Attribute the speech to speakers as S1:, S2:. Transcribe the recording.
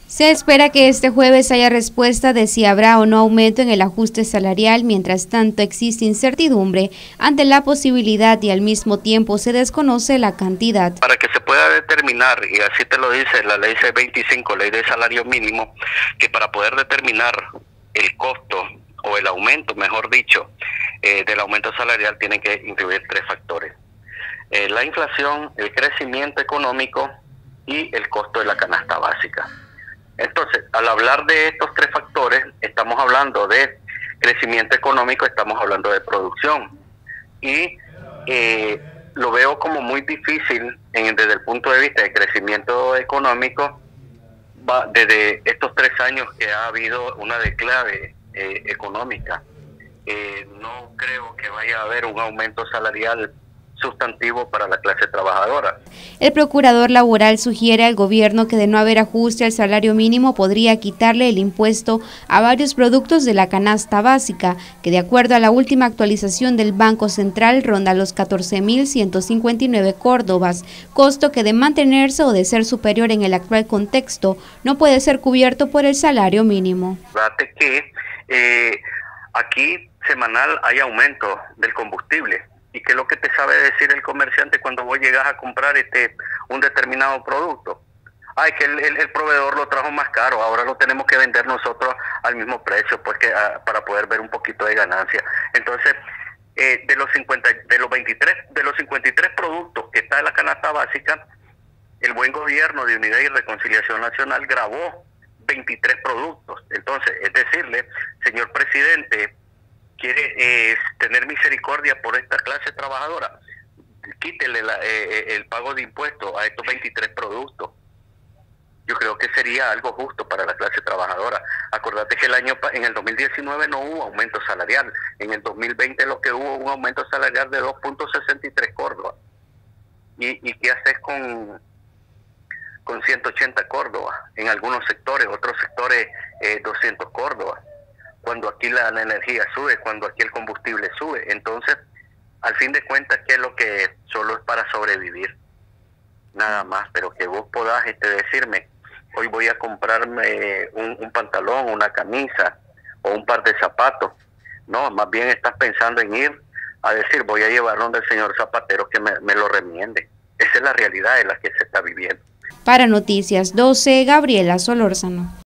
S1: Se espera que este jueves haya respuesta de si habrá o no aumento en el ajuste salarial. Mientras tanto, existe incertidumbre ante la posibilidad y al mismo tiempo se desconoce la cantidad.
S2: Para que se pueda determinar, y así te lo dice la ley C-25, ley de salario mínimo, que para poder determinar el costo o el aumento, mejor dicho, del aumento salarial tienen que incluir tres factores. La inflación, el crecimiento económico y el costo de la canasta básica. Entonces, al hablar de estos tres factores, estamos hablando de crecimiento económico, estamos hablando de producción. Y lo veo como muy difícil desde el punto de vista de crecimiento económico, desde estos 3 años que ha habido una declave económica. No creo que vaya a haber un aumento salarial sustantivo para la clase trabajadora.
S1: El procurador laboral sugiere al gobierno que de no haber ajuste al salario mínimo podría quitarle el impuesto a varios productos de la canasta básica, que de acuerdo a la última actualización del Banco Central ronda los 14.159 córdobas, costo que de mantenerse o de ser superior en el actual contexto no puede ser cubierto por el salario mínimo.
S2: Fíjate que aquí semanal hay aumento del combustible. ¿Y qué es lo que te sabe decir el comerciante cuando vos llegas a comprar un determinado producto? Es que el proveedor lo trajo más caro, ahora lo tenemos que vender nosotros al mismo precio, pues para poder ver un poquito de ganancia. Entonces, de los 53 productos que está en la canasta básica, el buen gobierno de Unidad y Reconciliación Nacional grabó 23 productos. Entonces, es decirle, señor presidente, quiere tener misericordia por esta clase trabajadora, quítele el pago de impuestos a estos 23 productos. Yo creo que sería algo justo para la clase trabajadora. Acordate que en el 2019 no hubo aumento salarial, en el 2020 lo que hubo un aumento salarial de 2.63 córdobas. ¿Y qué haces con 180 córdobas? En algunos sectores, otros sectores 200 córdobas. Cuando aquí la energía sube, cuando aquí el combustible sube. Entonces, al fin de cuentas, ¿qué es lo que solo es para sobrevivir? Nada más, pero que vos podás decirme, hoy voy a comprarme un pantalón, una camisa o un par de zapatos. No, más bien estás pensando en ir a decir, voy a llevar donde el señor zapatero que me lo remiende. Esa es la realidad en la que se está viviendo.
S1: Para Noticias 12, Gabriela Solórzano.